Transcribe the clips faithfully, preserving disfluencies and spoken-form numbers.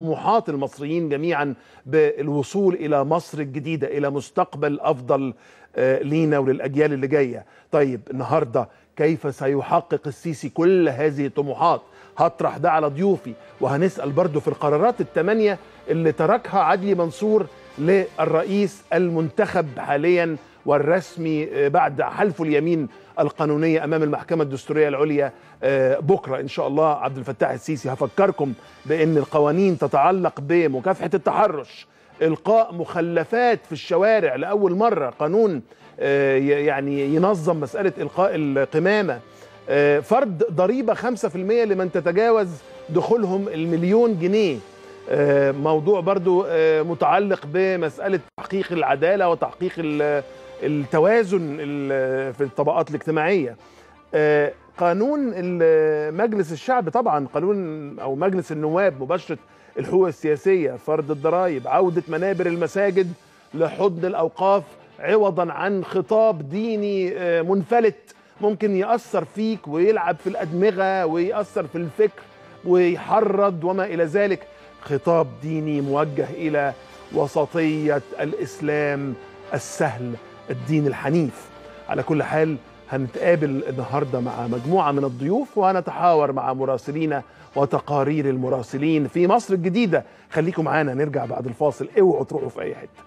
طموحات المصريين جميعا بالوصول إلى مصر الجديدة، إلى مستقبل أفضل لينا وللأجيال اللي جاية. طيب النهاردة كيف سيحقق السيسي كل هذه الطموحات؟ هطرح ده على ضيوفي، وهنسأل برضو في القرارات الثمانية اللي تركها عدلي منصور للرئيس المنتخب حاليا والرسمي بعد حلفه اليمين القانونية أمام المحكمة الدستورية العليا بكرة إن شاء الله عبد الفتاح السيسي. هفكركم بأن القوانين تتعلق بمكافحة التحرش، إلقاء مخلفات في الشوارع لأول مرة، قانون يعني ينظم مسألة إلقاء القمامة، فرض ضريبة خمسة في المية لمن تتجاوز دخولهم المليون جنيه، موضوع برضو متعلق بمسألة تحقيق العدالة وتحقيق التوازن في الطبقات الاجتماعية، قانون مجلس الشعب طبعا، قانون أو مجلس النواب مباشرة الحقوق السياسية، فرض الضرائب، عودة منابر المساجد لحضن الأوقاف عوضا عن خطاب ديني منفلت ممكن يأثر فيك ويلعب في الأدمغة ويأثر في الفكر ويحرض وما إلى ذلك، خطاب ديني موجه إلى وسطية الإسلام السهل، الدين الحنيف. على كل حال هنتقابل النهاردة مع مجموعة من الضيوف وهنتحاور مع مراسلينا وتقارير المراسلين في مصر الجديدة. خليكم معانا، نرجع بعد الفاصل، اوعوا تروحوا في أي حتة.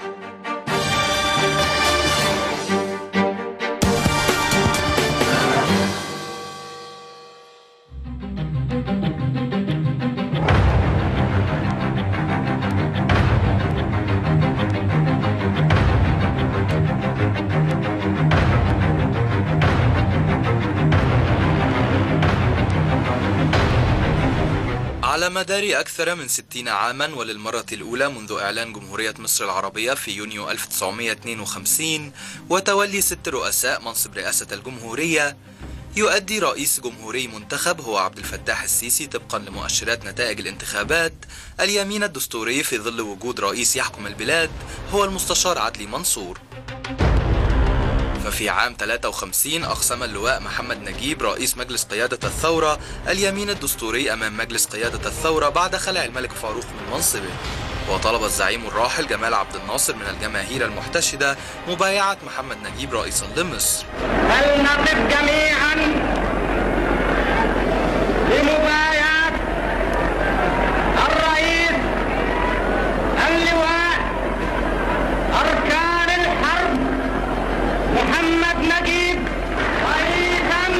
على مدار أكثر من ستين عاما وللمرة الأولى منذ إعلان جمهورية مصر العربية في يونيو ألف وتسعمائة واثنين وخمسين وتولي ست رؤساء منصب رئاسة الجمهورية، يؤدي رئيس جمهوري منتخب هو عبد الفتاح السيسي طبقا لمؤشرات نتائج الانتخابات اليمين الدستوري في ظل وجود رئيس يحكم البلاد هو المستشار عدلي منصور. ففي عام ثلاثة وخمسين أقسم اللواء محمد نجيب رئيس مجلس قيادة الثورة اليمين الدستوري أمام مجلس قيادة الثورة بعد خلع الملك فاروق من منصبه، وطلب الزعيم الراحل جمال عبد الناصر من الجماهير المحتشدة مبايعة محمد نجيب رئيسا لمصر. فلنقف جميعا لمبايعة الرئيس اللواء أركان الحرب محمد نجيب رئيسا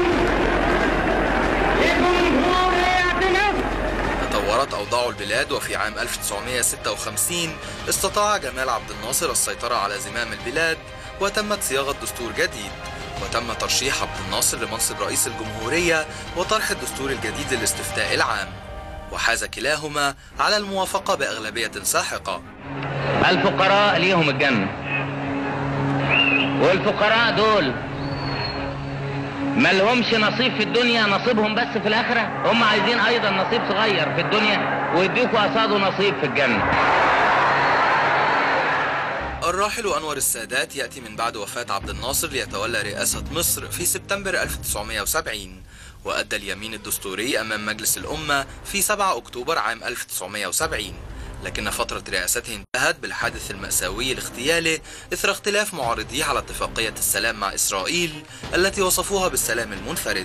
لجمهورية مصر. تطورت أوضاع البلاد، وفي عام ألف وتسعمائة وستة وخمسين استطاع جمال عبد الناصر السيطرة على زمام البلاد وتمت صياغة دستور جديد، وتم ترشيح عبد الناصر لمنصب رئيس الجمهورية وطرح الدستور الجديد للاستفتاء العام، وحاز كلاهما على الموافقة بأغلبية ساحقة. الفقراء ليهم الجنة، والفقراء دول ما لهمش نصيب في الدنيا، نصيبهم بس في الآخرة. هم عايزين أيضا نصيب صغير في الدنيا ويديكوا قصاده نصيب في الجنة. الراحل أنور السادات يأتي من بعد وفاة عبد الناصر ليتولى رئاسة مصر في سبتمبر ألف وتسعمائة وسبعين، وأدى اليمين الدستوري أمام مجلس الأمة في سبعة أكتوبر عام ألف وتسعمائة وسبعين، لكن فترة رئاسته انتهت بالحادث المأساوي لاغتياله إثر اختلاف معارضيه على اتفاقية السلام مع إسرائيل التي وصفوها بالسلام المنفرد.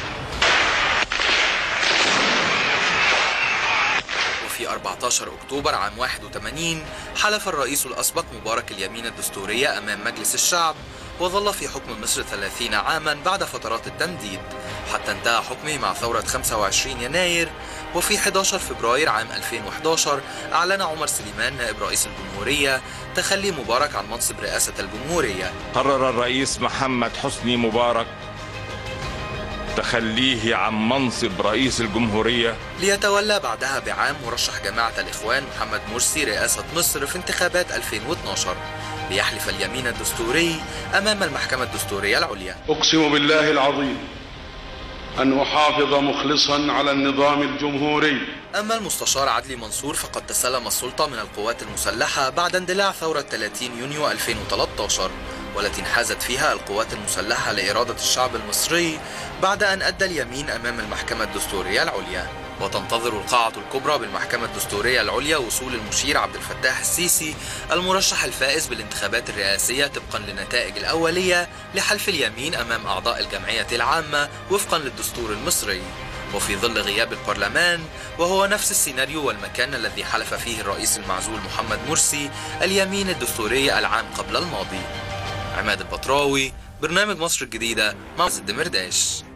وفي أربعة عشر أكتوبر عام واحد وثمانين حلف الرئيس الأسبق مبارك اليمين الدستورية أمام مجلس الشعب، وظل في حكم مصر ثلاثين عاما بعد فترات التمديد حتى انتهى حكمه مع ثورة خمسة وعشرين يناير. وفي أحد عشر فبراير عام ألفين وأحد عشر أعلن عمر سليمان نائب رئيس الجمهورية تخلي مبارك عن منصب رئاسة الجمهورية. قرر الرئيس محمد حسني مبارك تخليه عن منصب رئيس الجمهورية ليتولى بعدها بعام مرشح جماعة الإخوان محمد مرسي رئاسة مصر في انتخابات ألفين واثني عشر ليحلف اليمين الدستوري أمام المحكمة الدستورية العليا. أقسم بالله العظيم أن أحافظ مخلصا على النظام الجمهوري. أما المستشار عدلي منصور فقد تسلم السلطة من القوات المسلحة بعد اندلاع ثورة ثلاثين يونيو ألفين وثلاثة عشر، والتي انحازت فيها القوات المسلحة لإرادة الشعب المصري بعد أن أدى اليمين أمام المحكمة الدستورية العليا. وتنتظر القاعة الكبرى بالمحكمة الدستورية العليا وصول المشير عبد الفتاح السيسي المرشح الفائز بالانتخابات الرئاسية طبقا للنتائج الأولية لحلف اليمين أمام أعضاء الجمعية العامة وفقا للدستور المصري، وفي ظل غياب البرلمان وهو نفس السيناريو والمكان الذي حلف فيه الرئيس المعزول محمد مرسي اليمين الدستوري العام قبل الماضي. عماد البطراوي، برنامج مصر الجديدة مع الدمرداش.